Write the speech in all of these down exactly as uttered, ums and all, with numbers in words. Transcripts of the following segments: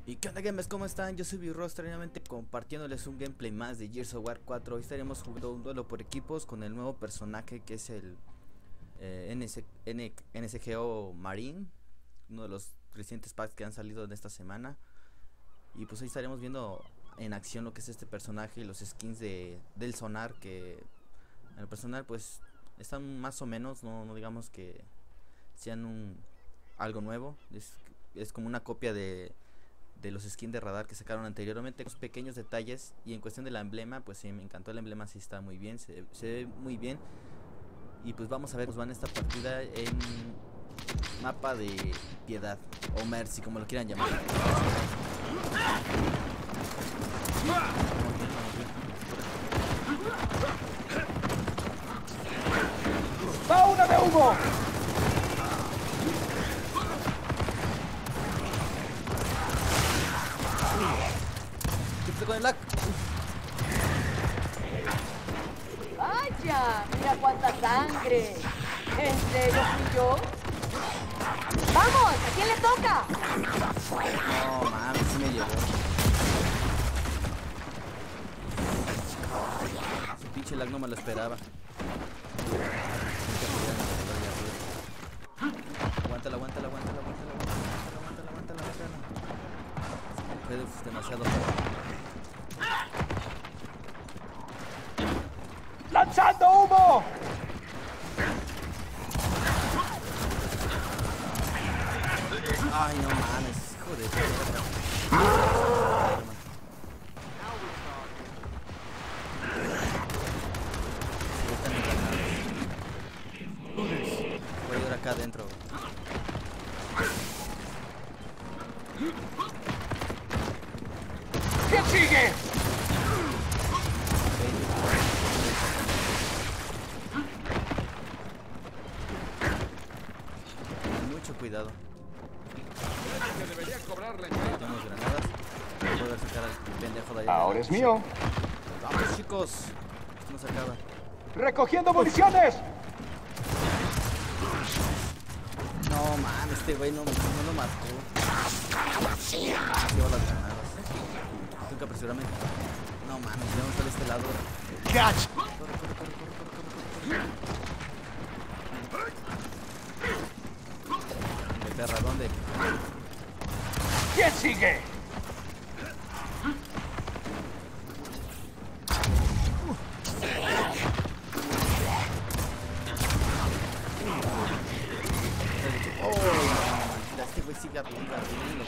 ¿Y qué onda, gamers? ¿Cómo están? Yo soy B-Roster, nuevamente compartiéndoles un gameplay más de Gears of War cuatro. Hoy estaremos jugando un duelo por equipos con el nuevo personaje que es el eh, N S G O Marine, uno de los recientes packs que han salido en esta semana. Y pues ahí estaremos viendo en acción lo que es este personaje y los skins de, del sonar, que en el personal pues están más o menos, no, no digamos que sean un algo nuevo, es, es como una copia de de los skins de radar que sacaron anteriormente, los pequeños detalles. Y en cuestión del emblema, pues sí, me encantó el emblema, sí está muy bien, se, se ve muy bien. Y pues vamos a ver, nos van esta partida en mapa de Piedad o Mercy, como lo quieran llamar. ¡Fauna de humo! Con el lag. ¡Vaya! ¡Mira cuánta sangre! ¿En serio fui yo? ¡Vamos! ¿A quién le toca? No, mames, sí me llegó. Su pinche lag no me lo esperaba. Aguántala, aguántala, aguántala, aguántala, aguántala, aguántala, aguántala, aguántala. Es demasiado. ¡Lanzando humo! Ay, no mames, hijo de puta. Voy a ir acá adentro. ¿Quién sigue? Mucho cuidado. Que debería cobrarle. Tenemos granadas. Voy a poder sacar al pendejo de allá. Ahora es mío. Vamos, chicos. Esto no se acaba. ¡Recogiendo municiones! No, man, este güey no, no lo mató. Llevo las granadas. Tengo que apresurarme. No, mames, ya vamos a este lado. ¡Catch! Corre, corre, corre, corre, corre, corre. De perra, ¿dónde? ¿Quién sigue? Oh, no, este güey sigue arriba, arriba.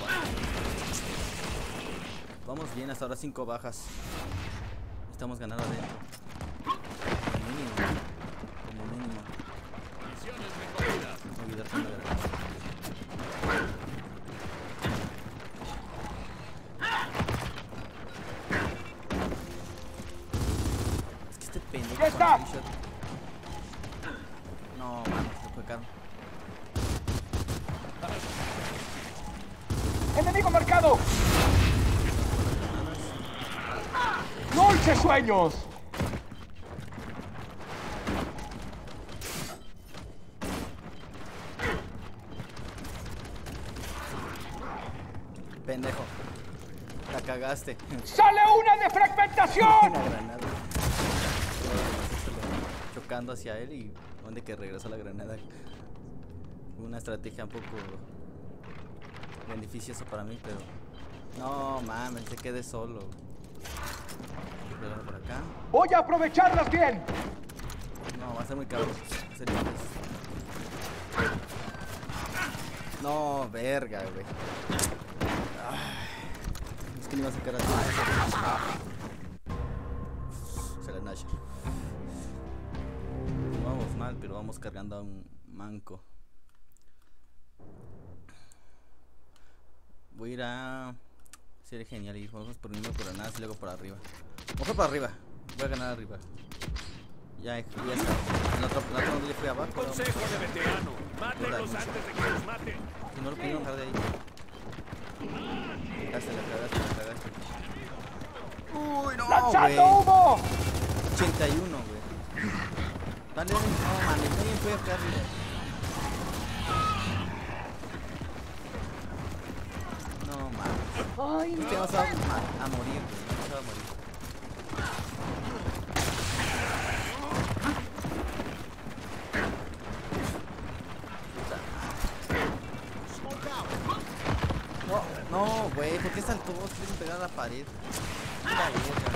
Vamos bien, hasta ahora cinco bajas. Estamos ganando adentro. Como mínimo. Como mínimo. Misiones recogidas. No olvidar con la granada. Es que este pendejo. ¡Ya está! con el shot- No, man, se fue caro. ¡Enemigo marcado! ¡Dulces sueños! Pendejo. La cagaste. ¡Sale una de fragmentación! Una granada. Chocando hacia él y donde que regresa la granada. Una estrategia un poco beneficiosa para mí, pero no mames, se quede solo. Cuidado por acá. ¡Voy a aprovecharlas bien! No, va a ser muy cabrón. Va a ser difícil. No, verga, güey. Ay, es que no iba a sacar así. Se la Nasher. No vamos mal, pero vamos cargando a un manco. Voy a ir a... Sería genial ir. Vamos por mismo por nada y luego por arriba. Vamos por arriba. Voy a ganar arriba. Ya, ya está. El otro, el otro donde yo fui abajo. Consejo de veterano. Mátenlos mucho. antes de que los maten. Si no lo pudieron dejar de ahí. Cagaste, la cagaste, la cagaste. Uy, no, ¡Lanzando güey. humo! ochenta y uno, güey. Dale, no, mames, nadie fue acá arriba. No, mames. Ay, Este no. no se va a, a morir, güey. No se va a morir. No, güey, ¿por qué saltó? ¿Quieres pegar a la pared? La verga.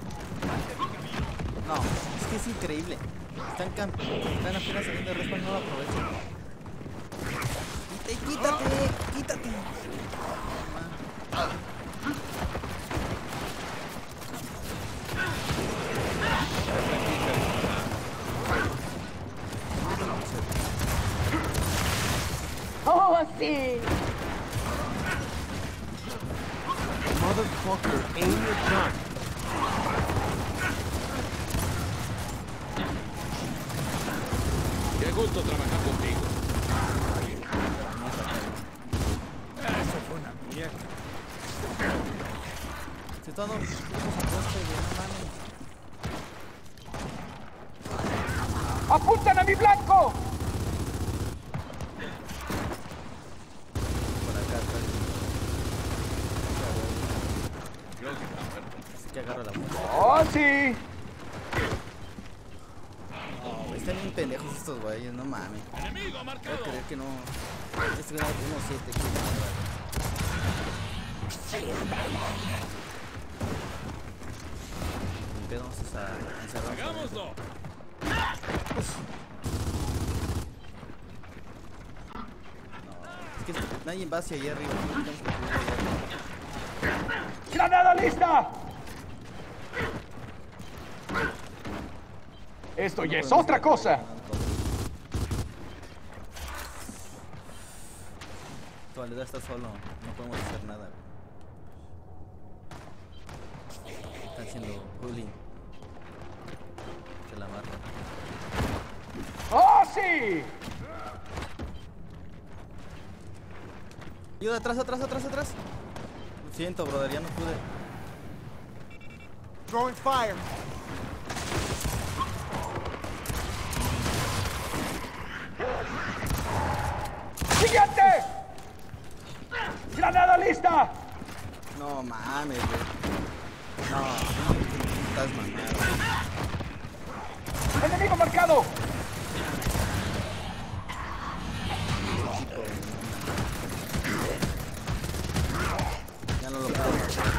No, es que es increíble. Están, camp están apenas saliendo de respawn, no lo aprovechan. Quítate, quítate, quítate. Oh, sí. Motherfucker, aim your gun. Qué gusto trabajar contigo. Eso fue una mierda. Se están dando unos apuestos, güey, no mames. ¡Apuntan a mi blanco! Por acá, atrás. Creo que está muerto. Así que agarro la puerta. ¡Oh, sí! No, güey, están bien pendejos estos güeyes, no mames. ¡Enemigo Puedo marcado! creer que no. Este güey uno siete, que Ni pedo, vamos a encerrar. ¡Hagámoslo! Es que nadie va hacia allá arriba. ¿No? Tenemos que subir allá arriba. ¡Granada lista! Esto ya No es podemos otra ir cosa. Tu Valedor está solo, no podemos hacer nada. Güey. Están haciendo bullying. Se la mata. ¡Oh, sí! Ayuda, atrás, atrás, atrás, atrás. Lo siento, brother, ya no pude. Throwing fire. ¡Siguiente! ¡Granada lista! No mames, güey. No, no, estás mamado. ¡Enemigo marcado! Ya no lo puedo.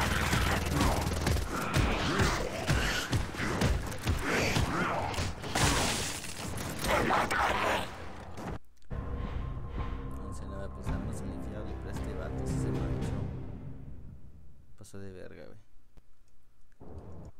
once nueve, pues armas el infiable, pero este vato sí se marchó. Pasó de verga, güey.